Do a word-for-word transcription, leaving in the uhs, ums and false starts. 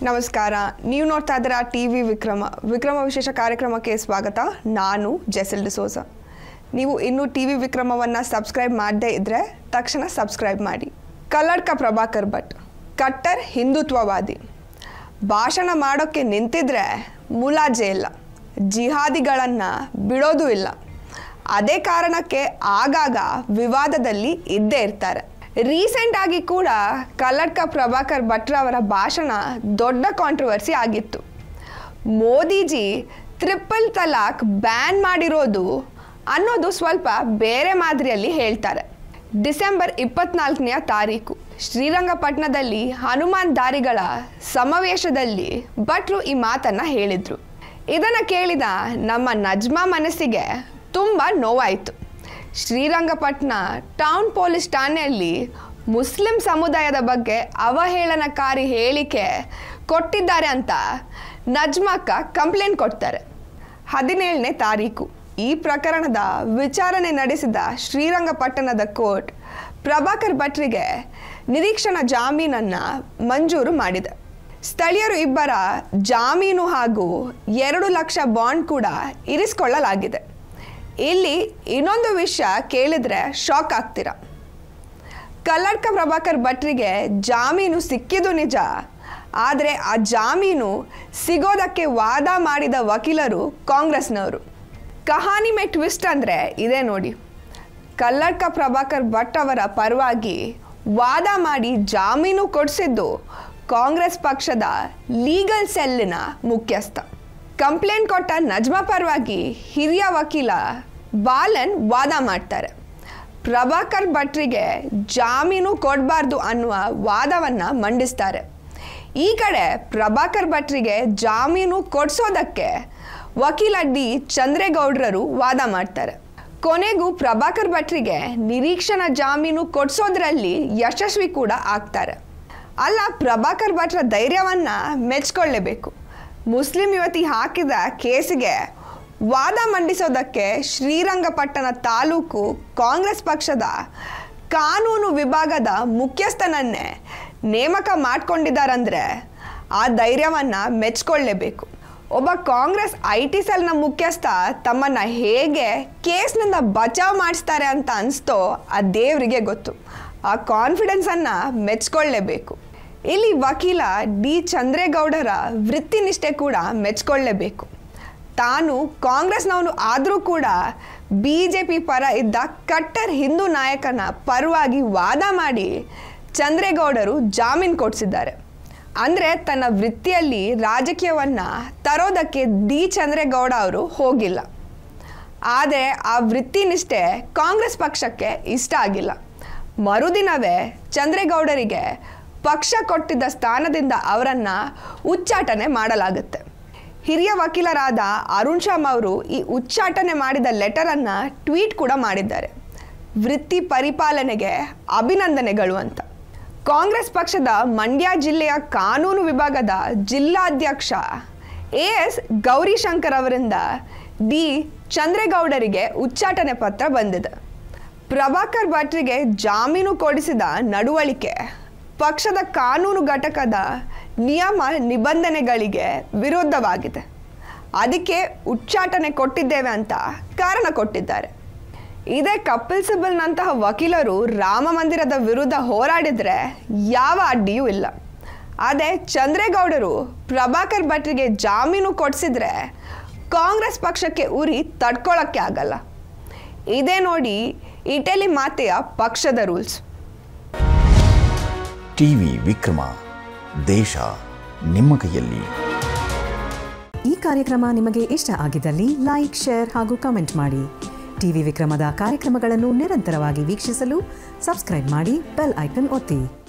ನಮಸ್ಕಾರ. ನೀವು ನೋಡ್ತಾ ಇದ್ದೀರಾ ಟಿವಿ ವಿಕ್ರಮ ವಿಕ್ರಮ ವಿಶೇಷ ಕಾರ್ಯಕ್ರಮಕ್ಕೆ ಸ್ವಾಗತ. ನಾನು ಜೆಸಿಲ್ ಡಿಸೋಜ. ನೀವು ಇನ್ನೂ ಟಿವಿ ವಿಕ್ರಮವನ್ನು ಸಬ್ಸ್ಕ್ರೈಬ್ ಮಾಡದೇ ಇದ್ದರೆ ತಕ್ಷಣ ಸಬ್ಸ್ಕ್ರೈಬ್ ಮಾಡಿ. ಕಲ್ಲಡ್ಕ ಪ್ರಭಾಕರ್ ಭಟ್ ಕಟ್ಟರ್ ಹಿಂದುತ್ವವಾದಿ. ಭಾಷಣ ಮಾಡೋಕ್ಕೆ ನಿಂತಿದ್ರೆ ಮುಲಾಜೆ ಇಲ್ಲ, ಜಿಹಾದಿಗಳನ್ನು ಬಿಡೋದು ಇಲ್ಲ. ಅದೇ ಕಾರಣಕ್ಕೆ ಆಗಾಗ ವಿವಾದದಲ್ಲಿ ಇದ್ದೇ ಇರ್ತಾರೆ. ರೀಸೆಂಟ್ ಆಗಿ ಕೂಡ ಕಲ್ಲಡ್ಕ ಪ್ರಭಾಕರ್ ಭಟ್ರವರ ಭಾಷಣ ದೊಡ್ಡ ಕಾಂಟ್ರವರ್ಸಿ ಆಗಿತ್ತು. ಮೋದಿಜಿ ಟ್ರಿಪಲ್ ತಲಾಕ್ ಬ್ಯಾನ್ ಮಾಡಿರೋದು ಅನ್ನೋದು ಸ್ವಲ್ಪ ಬೇರೆ ಮಾದರಿಯಲ್ಲಿ ಹೇಳ್ತಾರೆ. ಡಿಸೆಂಬರ್ ಇಪ್ಪತ್ನಾಲ್ಕನೆಯ ತಾರೀಕು ಶ್ರೀರಂಗಪಟ್ಟಣದಲ್ಲಿ ಹನುಮಾನ್ ದಾರಿಗಳ ಸಮಾವೇಶದಲ್ಲಿ ಭಟ್ರು ಈ ಮಾತನ್ನು ಹೇಳಿದರು. ಇದನ್ನು ಕೇಳಿದ ನಮ್ಮ ನಜ್ಮಾ ಮನಸ್ಸಿಗೆ ತುಂಬ ನೋವಾಯಿತು. ಶ್ರೀರಂಗಪಟ್ಟಣ ಟೌನ್ ಪೊಲೀಸ್ ಠಾಣೆಯಲ್ಲಿ ಮುಸ್ಲಿಂ ಸಮುದಾಯದ ಬಗ್ಗೆ ಅವಹೇಳನಕಾರಿ ಹೇಳಿಕೆ ಕೊಟ್ಟಿದ್ದಾರೆ ಅಂತ ನಜ್ಮಕ್ಕ ಕಂಪ್ಲೇಂಟ್ ಕೊಡ್ತಾರೆ. ಹದಿನೇಳನೇ ತಾರೀಕು ಈ ಪ್ರಕರಣದ ವಿಚಾರಣೆ ನಡೆಸಿದ ಶ್ರೀರಂಗಪಟ್ಟಣದ ಕೋರ್ಟ್ ಪ್ರಭಾಕರ್ ಭಟ್ರಿಗೆ ನಿರೀಕ್ಷಣಾ ಜಾಮೀನನ್ನು ಮಂಜೂರು ಮಾಡಿದೆ. ಸ್ಥಳೀಯರು ಇಬ್ಬರ ಜಾಮೀನು ಹಾಗೂ ಎರಡು ಲಕ್ಷ ಬಾಂಡ್ ಕೂಡ ಇರಿಸಿಕೊಳ್ಳಲಾಗಿದೆ. ಇಲ್ಲಿ ಇನ್ನೊಂದು ವಿಷಯ ಕೇಳಿದ್ರೆ ಶಾಕ್ ಆಗ್ತೀರ. ಕಲ್ಲಡ್ಕ ಪ್ರಭಾಕರ್ ಭಟ್ರಿಗೆ ಜಾಮೀನು ಸಿಕ್ಕಿದ್ದು ನಿಜ, ಆದರೆ ಆ ಜಾಮೀನು ಸಿಗೋದಕ್ಕೆ ವಾದ ಮಾಡಿದ ವಕೀಲರು ಕಾಂಗ್ರೆಸ್ನವರು. ಕಹಾನಿ ಮೇ ಟ್ವಿಸ್ಟ್ ಅಂದರೆ ಇದೇ ನೋಡಿ. ಕಲ್ಲಡ್ಕ ಪ್ರಭಾಕರ್ ಭಟ್ ಅವರ ಪರವಾಗಿ ವಾದ ಮಾಡಿ ಜಾಮೀನು ಕೊಡಿಸಿದ್ದು ಕಾಂಗ್ರೆಸ್ ಪಕ್ಷದ ಲೀಗಲ್ ಸೆಲ್ಲಿನ ಮುಖ್ಯಸ್ಥ. ಕಂಪ್ಲೇಂಟ್ ಕೊಟ್ಟ ನಜ್ಮಾ ಪರವಾಗಿ ಹಿರಿಯ ವಕೀಲ ಬಾಲನ್ ವಾದ ಮಾಡ್ತಾರೆ. ಪ್ರಭಾಕರ್ ಭಟ್ರಿಗೆ ಜಾಮೀನು ಕೊಡಬಾರ್ದು ಅನ್ನುವ ವಾದವನ್ನು ಮಂಡಿಸ್ತಾರೆ. ಈ ಕಡೆ ಪ್ರಭಾಕರ್ ಭಟ್ರಿಗೆ ಜಾಮೀನು ಕೊಡಿಸೋದಕ್ಕೆ ವಕೀಲ ಡಿ ಚಂದ್ರೇಗೌಡರು ವಾದ ಮಾಡ್ತಾರೆ. ಕೊನೆಗೂ ಪ್ರಭಾಕರ್ ಭಟ್ರಿಗೆ ನಿರೀಕ್ಷಣಾ ಜಾಮೀನು ಕೊಡಿಸೋದ್ರಲ್ಲಿ ಯಶಸ್ವಿ ಕೂಡ ಆಗ್ತಾರೆ. ಅಲ್ಲ, ಪ್ರಭಾಕರ್ ಭಟ್ರ ಧೈರ್ಯವನ್ನು ಮೆಚ್ಕೊಳ್ಳೇಬೇಕು. ಮುಸ್ಲಿಂ ಯುವತಿ ಹಾಕಿದ ಕೇಸಿಗೆ ವಾದ ಮಂಡಿಸೋದಕ್ಕೆ ಶ್ರೀರಂಗಪಟ್ಟಣ ತಾಲೂಕು ಕಾಂಗ್ರೆಸ್ ಪಕ್ಷದ ಕಾನೂನು ವಿಭಾಗದ ಮುಖ್ಯಸ್ಥನನ್ನೇ ನೇಮಕ ಮಾಡ್ಕೊಂಡಿದ್ದಾರಂದರೆ ಆ ಧೈರ್ಯವನ್ನು ಮೆಚ್ಕೊಳ್ಳೇಬೇಕು. ಒಬ್ಬ ಕಾಂಗ್ರೆಸ್ ಐ ಟಿ ಸೆಲ್ನ ಮುಖ್ಯಸ್ಥ ತಮ್ಮನ್ನು ಹೇಗೆ ಕೇಸ್ನಿಂದ ಬಚಾವ್ ಮಾಡಿಸ್ತಾರೆ ಅಂತ ಅನಿಸ್ತೋ ಆ ದೇವರಿಗೆ ಗೊತ್ತು. ಆ ಕಾನ್ಫಿಡೆನ್ಸನ್ನು ಮೆಚ್ಕೊಳ್ಳೇಬೇಕು. ಇಲ್ಲಿ ವಕೀಲ ಡಿ ಚಂದ್ರೇಗೌಡರ ವೃತ್ತಿನಿಷ್ಠೆ ಕೂಡ ಮೆಚ್ಕೊಳ್ಳೇಬೇಕು. ತಾನು ಕಾಂಗ್ರೆಸ್ನವನು ಆದರೂ ಕೂಡ ಬಿ ಜೆ ಪಿ ಪರ ಇದ್ದ ಕಟ್ಟರ್ ಹಿಂದೂ ನಾಯಕನ ಪರವಾಗಿ ವಾದ ಮಾಡಿ ಚಂದ್ರೇಗೌಡರು ಜಾಮೀನು ಕೊಡಿಸಿದ್ದಾರೆ. ಅಂದರೆ ತನ್ನ ವೃತ್ತಿಯಲ್ಲಿ ರಾಜಕೀಯವನ್ನು ತರೋದಕ್ಕೆ ಡಿ ಚಂದ್ರೇಗೌಡ ಅವರು ಹೋಗಿಲ್ಲ. ಆದರೆ ಆ ವೃತ್ತಿನಿಷ್ಠೆ ಕಾಂಗ್ರೆಸ್ ಪಕ್ಷಕ್ಕೆ ಇಷ್ಟ ಆಗಿಲ್ಲ. ಮರುದಿನವೇ ಚಂದ್ರೇಗೌಡರಿಗೆ ಪಕ್ಷ ಕೊಟ್ಟಿದ್ದ ಸ್ಥಾನದಿಂದ ಅವರನ್ನು ಉಚ್ಚಾಟನೆ ಮಾಡಲಾಗುತ್ತೆ. ಹಿರಿಯ ವಕೀಲರಾದ ಅರುಣ್ ಶಾಮ್ ಅವರು ಈ ಉಚ್ಚಾಟನೆ ಮಾಡಿದ ಲೆಟರನ್ನು ಟ್ವೀಟ್ ಕೂಡ ಮಾಡಿದ್ದಾರೆ. ವೃತ್ತಿ ಪರಿಪಾಲನೆಗೆ ಅಭಿನಂದನೆಗಳು ಅಂತ. ಕಾಂಗ್ರೆಸ್ ಪಕ್ಷದ ಮಂಡ್ಯ ಜಿಲ್ಲೆಯ ಕಾನೂನು ವಿಭಾಗದ ಜಿಲ್ಲಾಧ್ಯಕ್ಷ ಎ ಎಸ್ ಗೌರಿಶಂಕರ್ ಅವರಿಂದ ಡಿ ಚಂದ್ರೇಗೌಡರಿಗೆ ಉಚ್ಚಾಟನೆ ಪತ್ರ ಬಂದಿದೆ. ಪ್ರಭಾಕರ್ ಭಟ್ರಿಗೆ ಜಾಮೀನು ಕೊಡಿಸಿದ ನಡವಳಿಕೆ ಪಕ್ಷದ ಕಾನೂನು ಘಟಕದ ನಿಯಮ ನಿಬಂಧನೆಗಳಿಗೆ ವಿರುದ್ಧವಾಗಿದೆ. ಅದಕ್ಕೆ ಉಚ್ಚಾಟನೆ ಕೊಟ್ಟಿದ್ದೇವೆ ಅಂತ ಕಾರಣ ಕೊಟ್ಟಿದ್ದಾರೆ. ಇದೇ ಕಪಿಲ್ ಸಿಬಲ್ನಂತಹ ವಕೀಲರು ರಾಮ ಮಂದಿರದ ವಿರುದ್ಧ ಹೋರಾಡಿದರೆ ಯಾವ ಅಡ್ಡಿಯೂ ಇಲ್ಲ. ಅದೇ ಚಂದ್ರೇಗೌಡರು ಪ್ರಭಾಕರ್ ಭಟ್ರಿಗೆ ಜಾಮೀನು ಕೊಡಿಸಿದ್ರೆ ಕಾಂಗ್ರೆಸ್ ಪಕ್ಷಕ್ಕೆ ಉರಿ ತಡ್ಕೊಳ್ಳೋಕ್ಕೆ ಆಗಲ್ಲ. ಇದೇ ನೋಡಿ ಇಟಲಿ ಮಾತೆಯ ಪಕ್ಷದ ರೂಲ್ಸ್. ಟಿವಿ ವಿಕ್ರಮ, ದೇಶ ನಿಮ್ಮ ಕೈಯಲ್ಲಿ. ಈ ಕಾರ್ಯಕ್ರಮ ನಿಮಗೆ ಇಷ್ಟ ಆಗಿದ್ದಲ್ಲಿ ಲೈಕ್, ಶೇರ್ ಹಾಗೂ ಕಮೆಂಟ್ ಮಾಡಿ. ಟಿವಿ ವಿಕ್ರಮದ ಕಾರ್ಯಕ್ರಮಗಳನ್ನು ನಿರಂತರವಾಗಿ ವೀಕ್ಷಿಸಲು ಸಬ್ಸ್ಕ್ರೈಬ್ ಮಾಡಿ, ಬೆಲ್ ಐಕನ್ ಒತ್ತಿ.